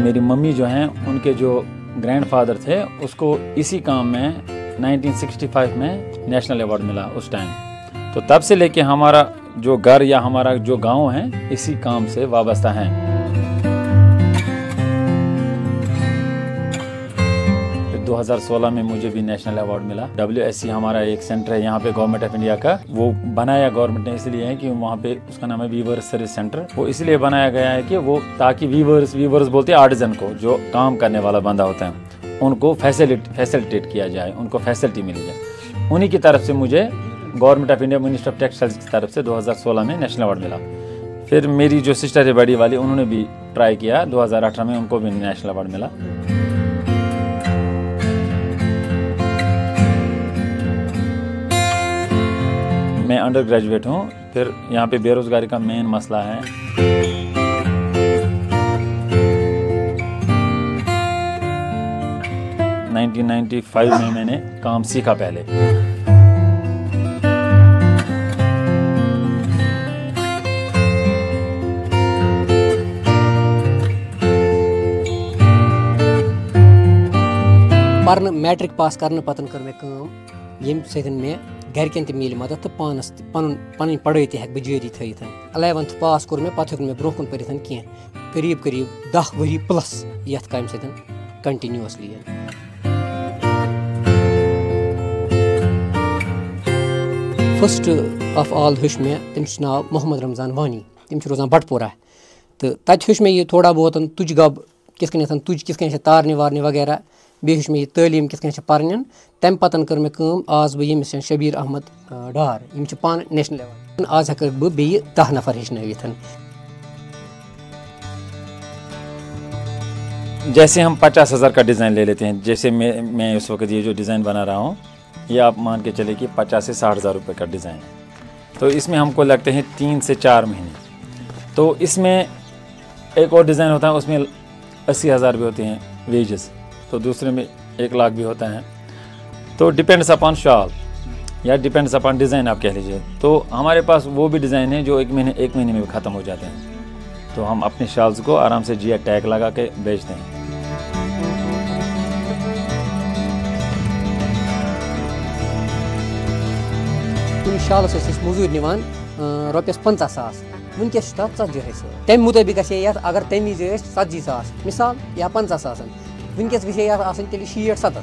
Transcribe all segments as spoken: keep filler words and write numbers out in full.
मेरी मम्मी जो हैं उनके जो ग्रैंडफादर थे उसको इसी काम में नाइनटीन सिक्सटी फाइव में नेशनल अवार्ड मिला उस टाइम। तो तब से लेके हमारा जो घर या हमारा जो गांव है इसी काम से वाबस्ता है। दो हज़ार सोलह में मुझे भी नेशनल अवार्ड मिला। डब्ल्यू एस सी हमारा एक सेंटर है यहाँ पे गवर्नमेंट ऑफ इंडिया का, वो बनाया गवर्नमेंट ने इसलिए है कि वहाँ पे उसका नाम है वीवर्स सर्विस सेंटर। वो इसलिए बनाया गया है कि वो ताकि वीवर्स वीवर्स बोलते हैं आर्टिजन को, जो काम करने वाला बंदा होता है, उनको फैसिलिट फैसिलिटेट किया जाए, उनको फैसिलिटी मिली जाए। उन्हीं की तरफ से मुझे government of India minister of textiles की तरफ से दो हज़ार सोलह में नेशनल अवार्ड मिला। फिर मेरी जो सिस्टर है बड़ी वाली, उन्होंने भी ट्राई किया, दो हज़ार अठारह में उनको भी नेशनल अवार्ड मिला। मैं अंडर ग्रेजुएट हूँ। फिर यहाँ पे बेरोजगारी का मेन मसला है। नाइनटीन नाइंटी फाइव में मैंने काम सीखा पहले। पर्न मैट्रिक पास करने पतन कर मे काम यम सतन मे घरकन त मिल मदद तो पानस पन पन पढ़ाई तक बह जारी थत। अलेवंथ पास कोर मे पत मे ब्रोह कुन पढ़ित कह करीब करीब दह वरी प्लस ये काम सतन कंटिन्यूसली। फर्स्ट ऑफ ऑल हूँ मे तमिस नाव मोहम्मद रमजान वानी, तम रोजान बटपोरा। तो तत हूँ मे ये थोड़ा बहुत तुज गब किस तुज किस तारने वारने वगैरह, बेह मे तलीम किस पर्न। तम पतन कर मे काम आज बह यमिस शबीर अहमद डार, यम पान नेशनल लेवल। आज हेक बह बे दह नफर हेचनवित। जैसे हम पचास हज़ार का डिज़ाइन ले लेते हैं, जैसे मैं मैं इस वक्त ये जो डिज़ाइन बना रहा हूँ, ये आप मान के चले कि पचास से साठ हज़ार रुपये का डिज़ाइन है। तो इसमें हमको लगते हैं तीन से चार महीने। तो इसमें एक और डिज़ाइन होता है, उसमें अस्सी हज़ार भी होते हैं वेजेस, तो दूसरे में एक लाख भी होता है। तो डिपेंड्स अपॉन शॉल या डिपेंड्स अपॉन डिज़ाइन आप कह लीजिए। तो हमारे पास वो भी डिज़ाइन है जो एक महीने एक महीने में भी ख़त्म हो जाते हैं। तो हम अपने शॉल्स को आराम से जिया टैग लगा के बेचते हैं। शाल मजूर निवान रोपियस पंचा सास, वनकस ती तम मुताबिक अगर तम विज षी सास मिसाल या पंचा सास, वनकस गई तेल शीठ सत्तर।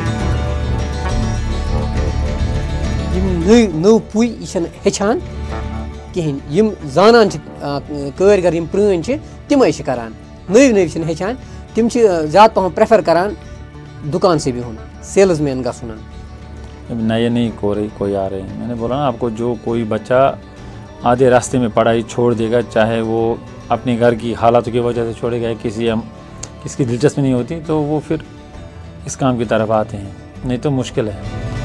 नव पुई यह हेचान कहें, यम जानान कारीगर यम प्रण तम करान, नव नव हेचान, तम ज्यादा पहन प्रेफर करान दुकान से बिहुन, सेल्स मैन गन। नए नहीं को रही कोई आ रहे हैं। मैंने बोला ना आपको, जो कोई बच्चा आधे रास्ते में पढ़ाई छोड़ देगा, चाहे वो अपने घर की हालातों की वजह से छोड़ेगा, किसी हम किसकी दिलचस्पी नहीं होती, तो वो फिर इस काम की तरफ आते हैं, नहीं तो मुश्किल है।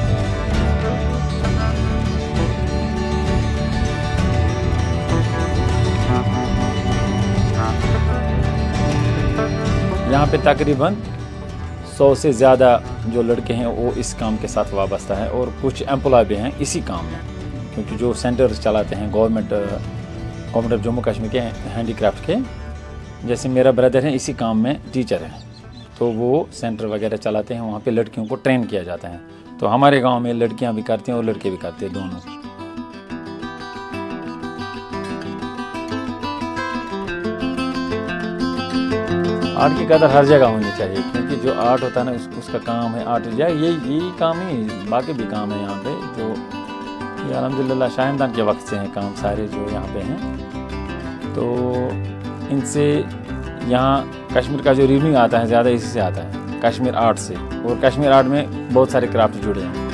यहाँ पे तकरीबन सौ से ज़्यादा जो लड़के हैं वो इस काम के साथ वाबस्ता है, और कुछ एम्प्लॉय भी हैं इसी काम में, क्योंकि जो सेंटर चलाते हैं government government of Jammu Kashmir के हैंडीक्राफ्ट के, जैसे मेरा ब्रदर है इसी काम में टीचर है, तो वो सेंटर वगैरह चलाते हैं, वहाँ पे लड़कियों को ट्रेन किया जाता है। तो हमारे गांव में लड़कियां भी करती हैं और लड़के भी करते हैं, दोनों। आर्ट की कदर हर जगह होनी चाहिए, क्योंकि जो आर्ट होता है ना उस, उसका काम है आर्ट, या यही यही काम ही, बाकी भी काम है यहाँ पे। जो ये अल्हम्दुलिल्लाह शाहिमदान के वक्त से हैं काम सारे जो यहाँ पे हैं। तो इनसे यहाँ कश्मीर का जो रिव्यू आता है ज़्यादा इसी से आता है, कश्मीर आर्ट से। और कश्मीर आर्ट में बहुत सारे क्राफ्ट जुड़े हैं।